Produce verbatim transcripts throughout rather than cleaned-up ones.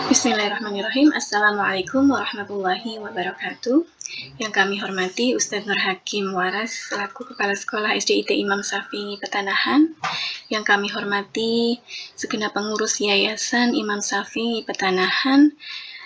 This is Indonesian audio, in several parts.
Bismillahirrahmanirrahim. Assalamualaikum warahmatullahi wabarakatuh. Yang kami hormati Ustadz Nur Hakim Waras selaku Kepala Sekolah S D I T Imam Syafi'i Petanahan. Yang kami hormati segenap pengurus Yayasan Imam Syafi'i Petanahan,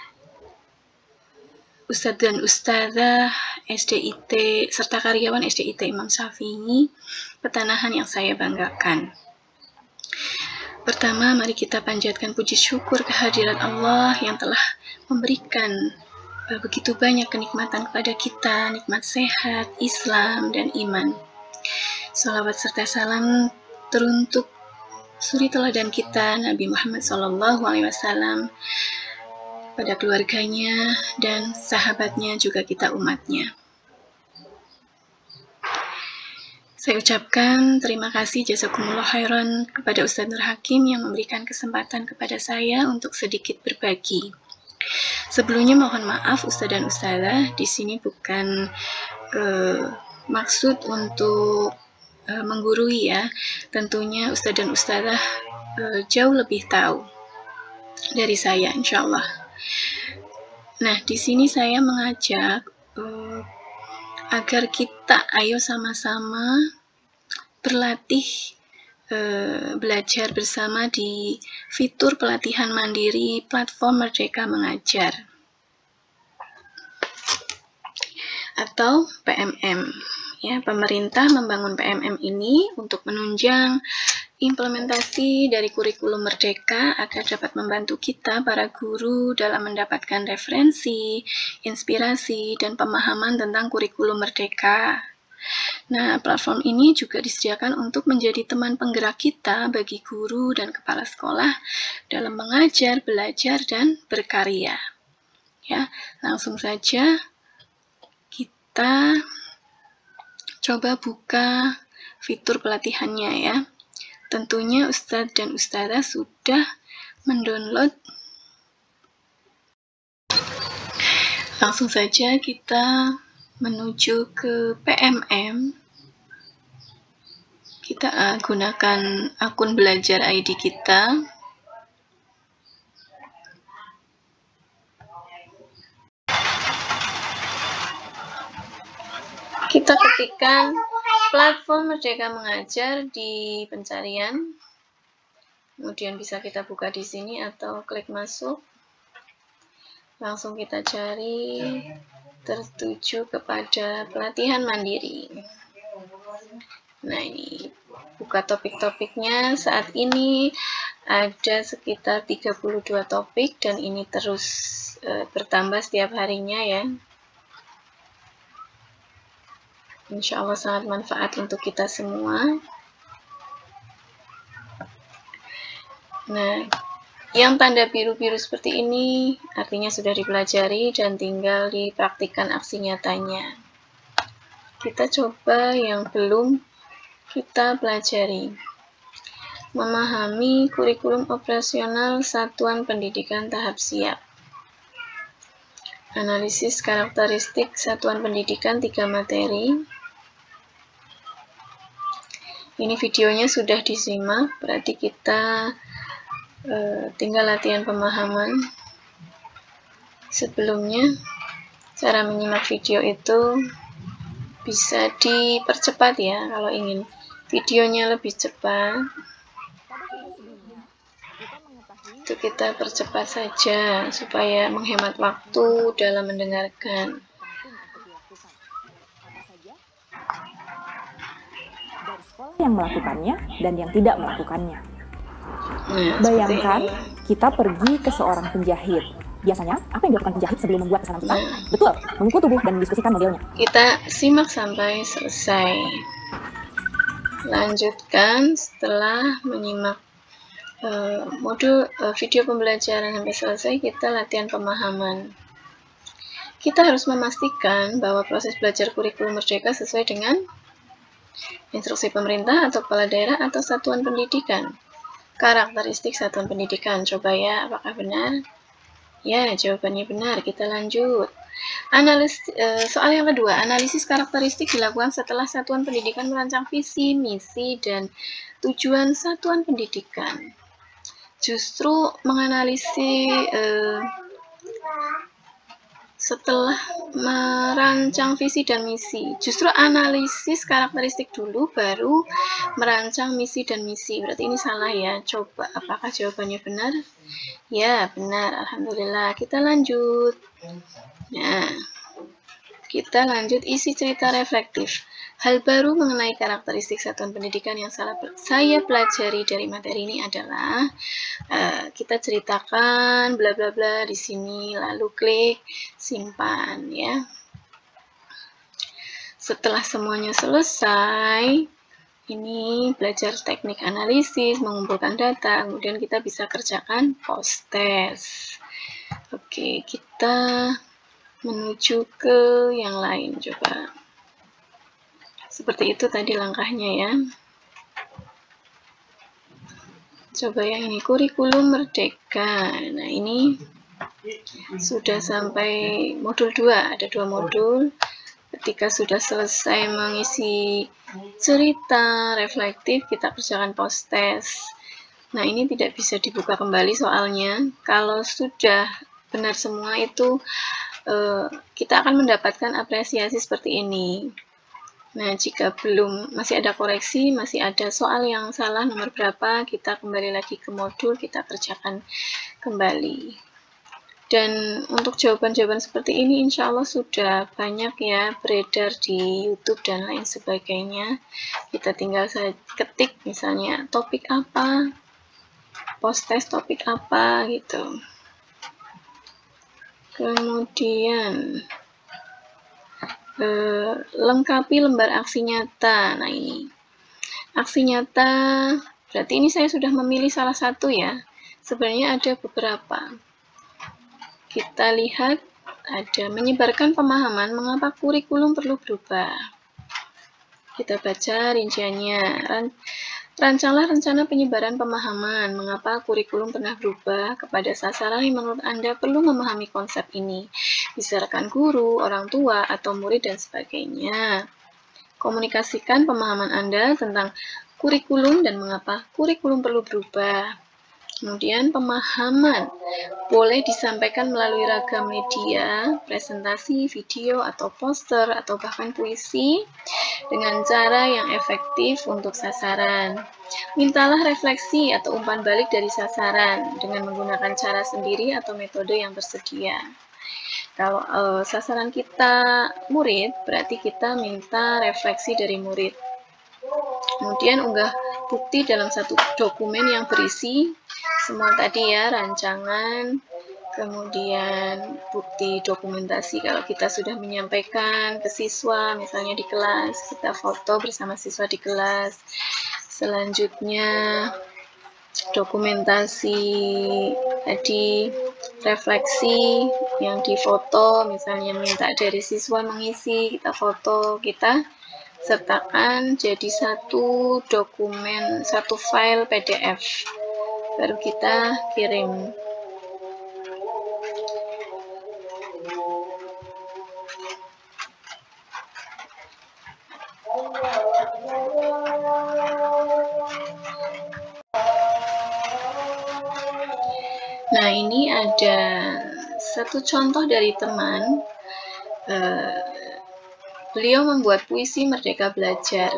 Ustadz dan Ustadzah S D I T serta karyawan S D I T Imam Syafi'i Petanahan yang saya banggakan. Pertama, mari kita panjatkan puji syukur kehadirat Allah yang telah memberikan uh, begitu banyak kenikmatan kepada kita, nikmat sehat, Islam, dan iman. Salawat serta salam teruntuk suri teladan kita, Nabi Muhammad shallallahu alaihi wasallam, pada keluarganya dan sahabatnya, juga kita umatnya. Saya ucapkan terima kasih jazakumullah khairan kepada Ustadz Nur Hakim yang memberikan kesempatan kepada saya untuk sedikit berbagi. Sebelumnya mohon maaf Ustadz dan Ustadzah, di sini bukan uh, maksud untuk uh, menggurui ya. Tentunya Ustadz dan Ustadzah uh, jauh lebih tahu dari saya, insya Allah. Nah, di sini saya mengajak uh, agar kita ayo sama-sama berlatih, eh, belajar bersama di fitur pelatihan mandiri platform Merdeka Mengajar atau P M M. Ya, pemerintah membangun P M M ini untuk menunjang implementasi dari kurikulum Merdeka agar dapat membantu kita para guru dalam mendapatkan referensi, inspirasi, dan pemahaman tentang kurikulum Merdeka. Nah, platform ini juga disediakan untuk menjadi teman penggerak kita bagi guru dan kepala sekolah dalam mengajar, belajar, dan berkarya. Ya, langsung saja kita coba buka fitur pelatihannya ya. Tentunya Ustadz dan Ustadzah sudah mendownload. Langsung saja kita menuju ke P M M. Kita uh, gunakan akun belajar I D kita. Kita ketikkan platform Merdeka Mengajar di pencarian. Kemudian bisa kita buka di sini atau klik masuk. Langsung kita cari tertuju kepada pelatihan mandiri. Nah, ini buka topik-topiknya. Saat ini ada sekitar tiga puluh dua topik dan ini terus e, bertambah setiap harinya ya. Insya Allah sangat manfaat untuk kita semua. Nah, yang tanda biru-biru seperti ini artinya sudah dipelajari dan tinggal dipraktikkan aksi nyatanya. Kita coba yang belum kita pelajari. Memahami kurikulum operasional satuan pendidikan tahap siap. Analisis karakteristik satuan pendidikan tiga materi. Ini videonya sudah disimak, berarti kita uh, tinggal latihan pemahaman. Sebelumnya, cara menyimak video itu bisa dipercepat ya, kalau ingin videonya lebih cepat. Itu kita percepat saja, supaya menghemat waktu dalam mendengarkan. Yang melakukannya dan yang tidak melakukannya. Nah, bayangkan kita pergi ke seorang penjahit. Biasanya, apa yang dilakukan penjahit sebelum membuat pesanan kita? Nah, betul, mengukur tubuh dan mendiskusikan modelnya. Kita simak sampai selesai. Lanjutkan setelah menyimak uh, modul uh, video pembelajaran sampai selesai, kita latihan pemahaman. Kita harus memastikan bahwa proses belajar kurikulum Merdeka sesuai dengan instruksi pemerintah atau kepala daerah atau satuan pendidikan. Karakteristik satuan pendidikan. Coba ya, apakah benar? Ya, jawabannya benar. Kita lanjut. Analis, eh, soal yang kedua, analisis karakteristik dilakukan setelah satuan pendidikan merancang visi, misi, dan tujuan satuan pendidikan. justru menganalisis eh, setelah merancang visi dan misi. Justru analisis karakteristik dulu, baru merancang misi dan misi. Berarti ini salah ya. Coba, apakah jawabannya benar? Ya, benar. Alhamdulillah. Kita lanjut. Nah, kita lanjut isi cerita reflektif. Hal baru mengenai karakteristik satuan pendidikan yang salah saya pelajari dari materi ini adalah uh, kita ceritakan bla bla bla di sini, lalu klik simpan ya. Setelah semuanya selesai, ini belajar teknik analisis, mengumpulkan data, kemudian kita bisa kerjakan post test. Oke, kita menuju ke yang lain coba. Seperti itu tadi langkahnya ya. Coba yang ini, kurikulum merdeka. Nah, ini sudah sampai modul dua, ada dua modul. Ketika sudah selesai mengisi cerita reflektif, kita kerjakan post test. Nah, ini tidak bisa dibuka kembali soalnya. Kalau sudah benar semua itu, eh, kita akan mendapatkan apresiasi seperti ini. Nah, jika belum, masih ada koreksi, masih ada soal yang salah nomor berapa, kita kembali lagi ke modul, kita kerjakan kembali. Dan untuk jawaban-jawaban seperti ini insya Allah sudah banyak ya beredar di YouTube dan lain sebagainya. Kita tinggal saja ketik misalnya topik apa, post test topik apa gitu. Kemudian Eh, lengkapi lembar aksi nyata. Nah, ini aksi nyata berarti ini saya sudah memilih salah satu ya. Sebenarnya ada beberapa. Kita lihat ada menyebarkan pemahaman mengapa kurikulum perlu berubah. Kita baca rinciannya. Rancanglah rencana penyebaran pemahaman mengapa kurikulum pernah berubah kepada sasaran yang menurut Anda perlu memahami konsep ini. Bisa rekan guru, orang tua, atau murid, dan sebagainya. Komunikasikan pemahaman Anda tentang kurikulum dan mengapa kurikulum perlu berubah. Kemudian pemahaman boleh disampaikan melalui ragam media, presentasi, video, atau poster, atau bahkan puisi dengan cara yang efektif untuk sasaran. Mintalah refleksi atau umpan balik dari sasaran dengan menggunakan cara sendiri atau metode yang tersedia. Kalau uh, sasaran kita murid, berarti kita minta refleksi dari murid. Kemudian unggah bukti dalam satu dokumen yang berisi semua tadi ya, rancangan, kemudian bukti dokumentasi kalau kita sudah menyampaikan ke siswa, misalnya di kelas, kita foto bersama siswa di kelas. Selanjutnya dokumentasi tadi, refleksi yang difoto, misalnya minta dari siswa mengisi, kita foto, kita sertakan jadi satu dokumen, satu file P D F, baru kita kirim. Nah, ini ada satu contoh dari teman. Uh, beliau membuat puisi Merdeka Belajar.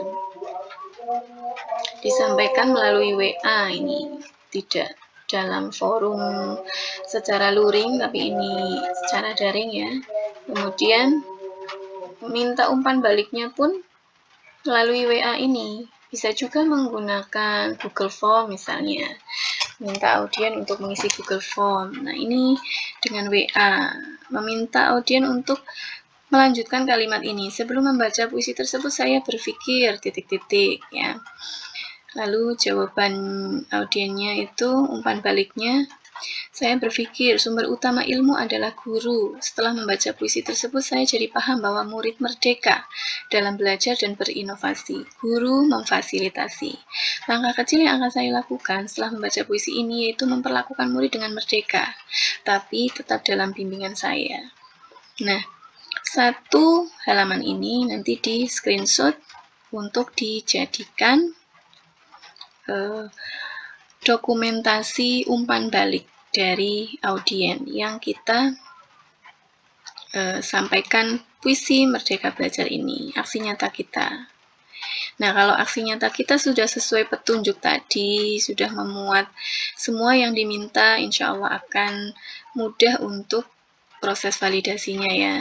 Disampaikan melalui W A ini, tidak dalam forum secara luring, tapi ini secara daring ya. Kemudian minta umpan baliknya pun melalui W A ini. Bisa juga menggunakan Google Form misalnya. Minta audien untuk mengisi Google Form. Nah, ini dengan W A. Meminta audien untuk melanjutkan kalimat ini. Sebelum membaca puisi tersebut, saya berpikir titik-titik ya. Lalu jawaban audiennya itu umpan baliknya. Saya berpikir sumber utama ilmu adalah guru. Setelah membaca puisi tersebut, saya jadi paham bahwa murid merdeka dalam belajar dan berinovasi. Guru memfasilitasi. Langkah kecil yang akan saya lakukan setelah membaca puisi ini yaitu memperlakukan murid dengan merdeka, tapi tetap dalam bimbingan saya. Nah, satu halaman ini nanti di screenshot untuk dijadikan uh, dokumentasi umpan balik dari audien yang kita uh, sampaikan puisi Merdeka Belajar ini, aksi nyata kita. Nah, kalau aksi nyata kita sudah sesuai petunjuk tadi, sudah memuat semua yang diminta, insya Allah akan mudah untuk proses validasinya ya.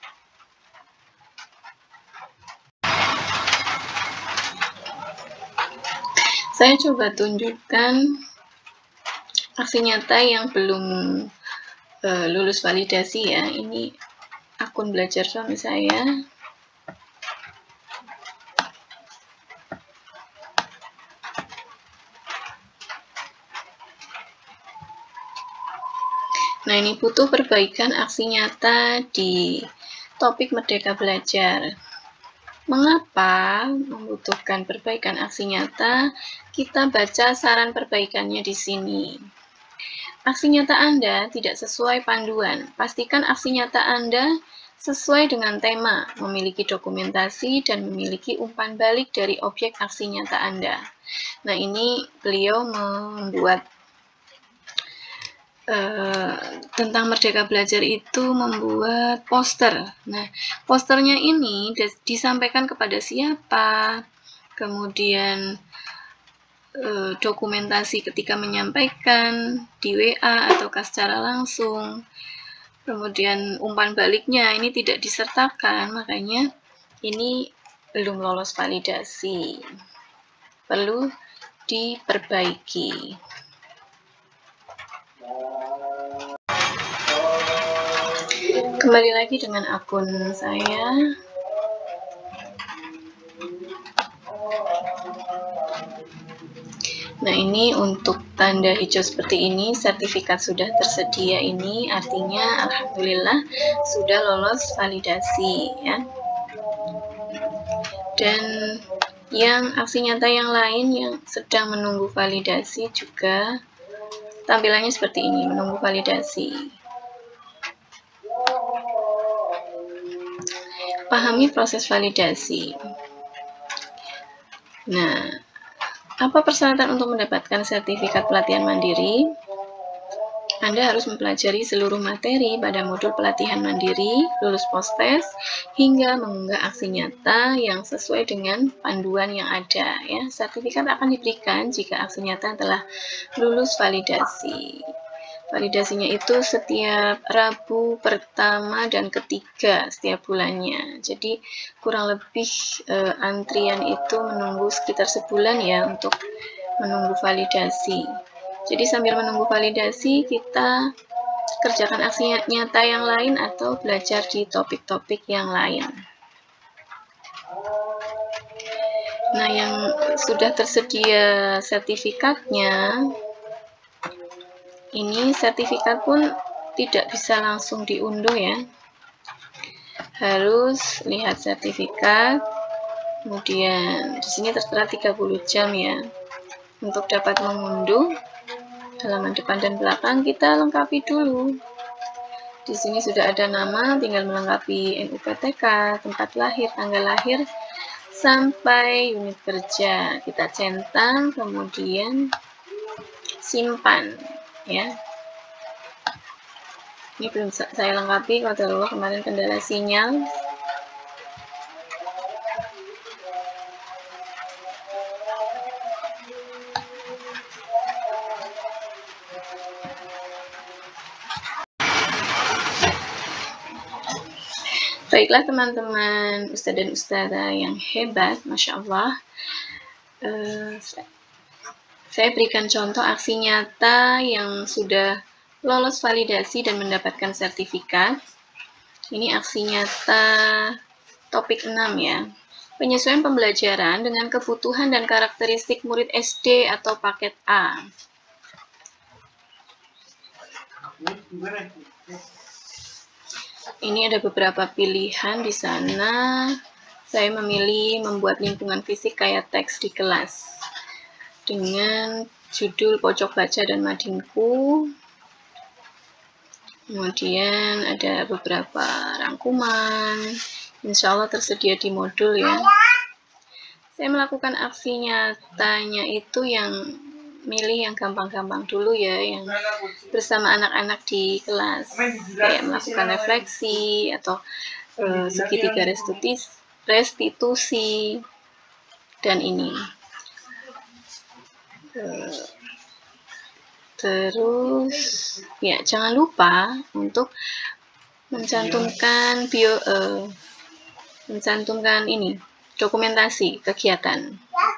Saya coba tunjukkan aksi nyata yang belum uh, lulus validasi ya. Ini akun belajar suami saya. Nah, ini butuh perbaikan aksi nyata di topik Merdeka Belajar. Mengapa membutuhkan perbaikan aksi nyata? Kita baca saran perbaikannya di sini. Aksi nyata Anda tidak sesuai panduan. Pastikan aksi nyata Anda sesuai dengan tema, memiliki dokumentasi, dan memiliki umpan balik dari objek aksi nyata Anda. Nah, ini beliau membuat Uh, tentang Merdeka Belajar itu membuat poster. Nah, posternya ini disampaikan kepada siapa, kemudian uh, dokumentasi ketika menyampaikan di W A ataukah secara langsung, kemudian umpan baliknya ini tidak disertakan, makanya ini belum lolos validasi, perlu diperbaiki. Kembali lagi dengan akun saya. Nah, ini untuk tanda hijau seperti ini, sertifikat sudah tersedia ini, artinya alhamdulillah sudah lolos validasi ya. Dan yang aksi nyata yang lain yang sedang menunggu validasi juga tampilannya seperti ini, menunggu validasi. Pahami proses validasi. Nah, apa persyaratan untuk mendapatkan sertifikat pelatihan mandiri? Anda harus mempelajari seluruh materi pada modul pelatihan mandiri, lulus post-test, hingga mengunggah aksi nyata yang sesuai dengan panduan yang ada. Ya, sertifikat akan diberikan jika aksi nyata telah lulus validasi. Validasinya itu setiap Rabu pertama dan ketiga setiap bulannya. Jadi kurang lebih e, antrian itu menunggu sekitar sebulan ya untuk menunggu validasi. Jadi sambil menunggu validasi kita kerjakan aksi nyata yang lain atau belajar di topik-topik yang lain. Nah, yang sudah tersedia sertifikatnya, ini sertifikat pun tidak bisa langsung diunduh ya. Harus lihat sertifikat. Kemudian di sini tertera tiga puluh jam ya. Untuk dapat mengunduh halaman depan dan belakang kita lengkapi dulu. Di sini sudah ada nama, tinggal melengkapi N U P T K, tempat lahir, tanggal lahir, sampai unit kerja. Kita centang, kemudian simpan. Ya, ini belum saya lengkapi, kalau kemarin kendala sinyal. Baiklah teman-teman, ustadz dan ustadzah yang hebat, Masya Allah. Uh, Saya berikan contoh aksi nyata yang sudah lolos validasi dan mendapatkan sertifikat. Ini aksi nyata topik enam ya. Penyesuaian pembelajaran dengan kebutuhan dan karakteristik murid S D atau paket A. Ini ada beberapa pilihan di sana. Saya memilih membuat lingkungan fisik kayak teks di kelas, dengan judul pojok baca dan madingku. Kemudian ada beberapa rangkuman, insya Allah tersedia di modul ya. Saya melakukan aksi nyatanya itu yang milih yang gampang-gampang dulu ya, yang bersama anak-anak di kelas, kayak melakukan refleksi atau uh, segitiga restitusi, restitusi dan ini. Uh, terus ya jangan lupa untuk mencantumkan bio, uh, mencantumkan ini dokumentasi kegiatan,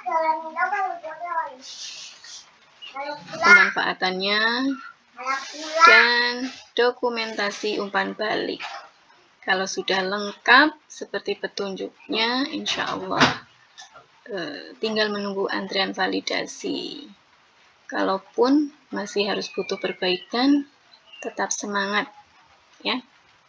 pemanfaatannya, dan dokumentasi umpan balik. Kalau sudah lengkap seperti petunjuknya, insya Allah eh, tinggal menunggu antrian validasi. Kalaupun masih harus butuh perbaikan, tetap semangat ya.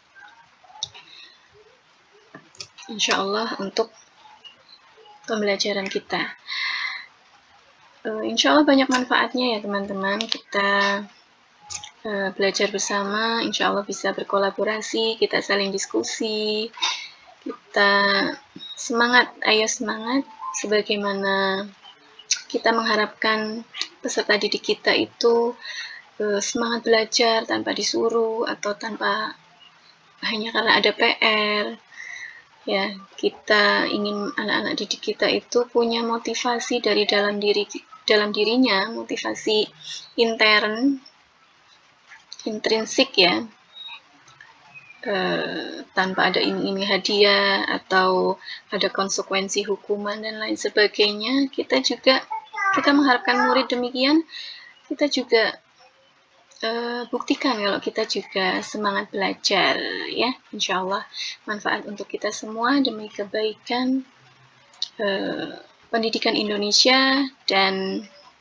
Insya Allah untuk pembelajaran kita. Uh, insya Allah banyak manfaatnya ya teman-teman. Kita uh, belajar bersama, insya Allah bisa berkolaborasi, kita saling diskusi, kita semangat, ayo semangat, sebagaimana kita mengharapkan peserta didik kita itu uh, semangat belajar tanpa disuruh atau tanpa hanya karena ada P R. Ya, kita ingin anak-anak didik kita itu punya motivasi dari dalam diri dalam dirinya, motivasi intern, intrinsik ya, e, tanpa ada iming-iming hadiah atau ada konsekuensi hukuman dan lain sebagainya. Kita juga kita mengharapkan murid demikian, kita juga Uh, buktikan kalau kita juga semangat belajar ya, insya Allah manfaat untuk kita semua demi kebaikan uh, pendidikan Indonesia dan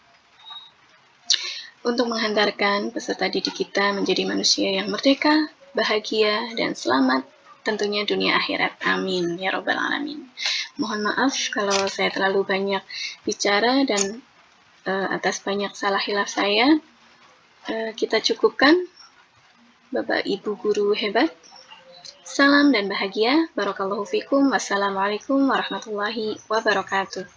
untuk menghantarkan peserta didik kita menjadi manusia yang merdeka, bahagia, dan selamat tentunya dunia akhirat. Amin ya robbal alamin. Mohon maaf kalau saya terlalu banyak bicara dan uh, atas banyak salah hilaf saya. Uh, kita cukupkan. Bapak Ibu guru hebat, salam dan bahagia. Barakallahu fikum. Wassalamualaikum warahmatullahi wabarakatuh.